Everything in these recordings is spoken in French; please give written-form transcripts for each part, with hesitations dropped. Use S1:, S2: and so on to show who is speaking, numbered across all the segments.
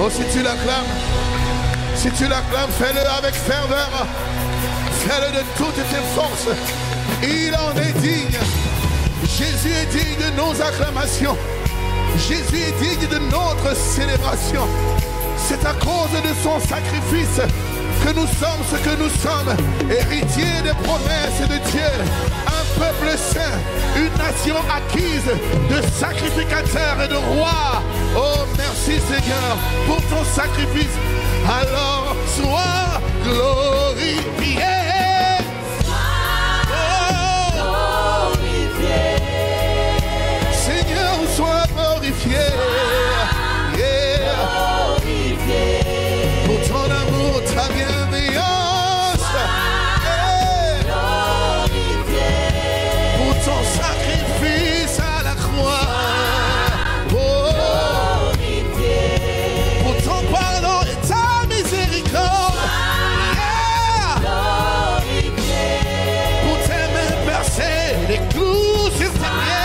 S1: Oh, si tu l'acclames, fais-le avec ferveur. Fais-le de toutes tes forces. Il en est digne. Jésus est digne de nos acclamations. Jésus est digne de notre célébration. C'est à cause de son sacrifice que nous sommes ce que nous sommes, héritiers des promesses de Dieu, un peuple saint, une nation acquise de sacrificateurs et de rois. Oh, merci Seigneur pour ton sacrifice. Alors, sois glorifié. Seigneur, sois glorifié. Pour ton amour, ta bienveillance. Pour ton sacrifice à la croix. Pour ton pardon et ta miséricorde. Pour tes mains percées, les clous sur ta pierre.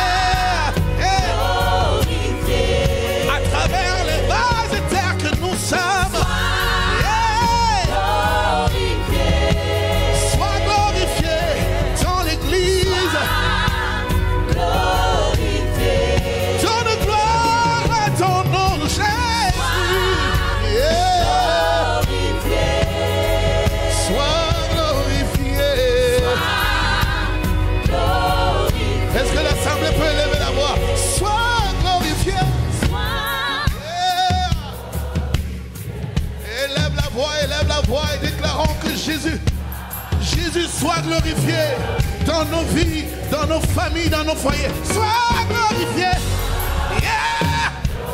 S1: Jésus soit glorifié dans nos vies, dans nos familles, dans nos foyers. Sois glorifié. Yeah.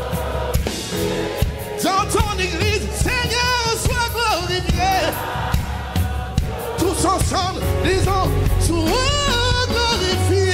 S1: Dans ton église, Seigneur, sois glorifié. Tous ensemble, disons, sois glorifié.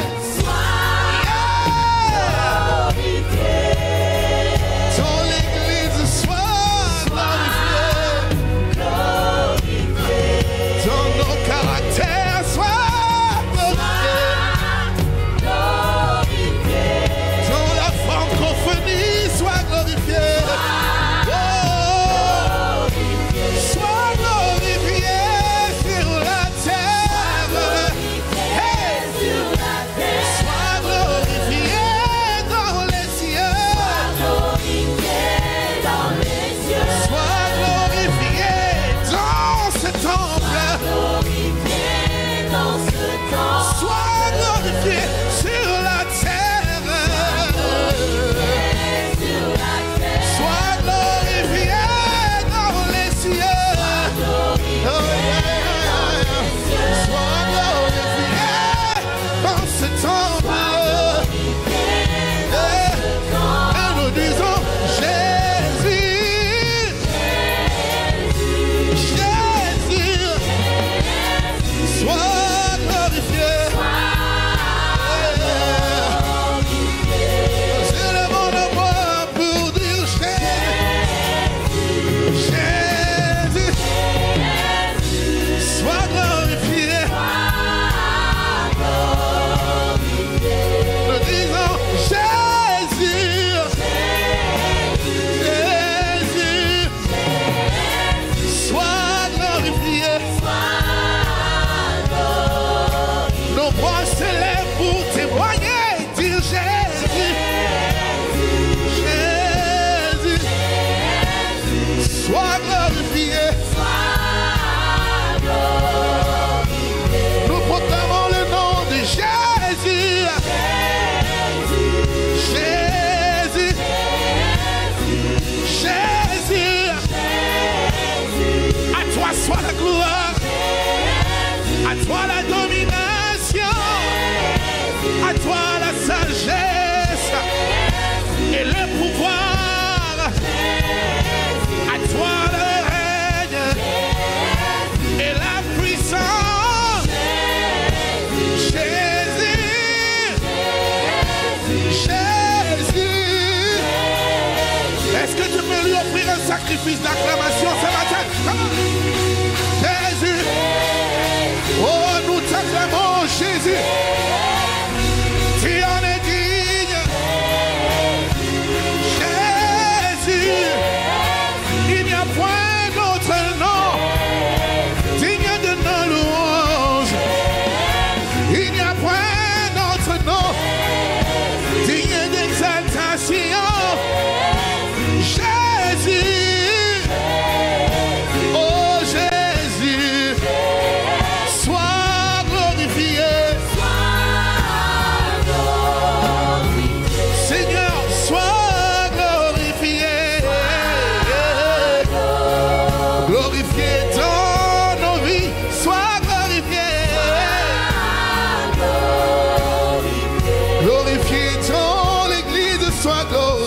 S1: Sacrifice d'acclamation ce matin. Jésus. Oh, nous t'acclamons, Jésus. Tu en es digne. Jésus.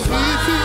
S1: Sanctifie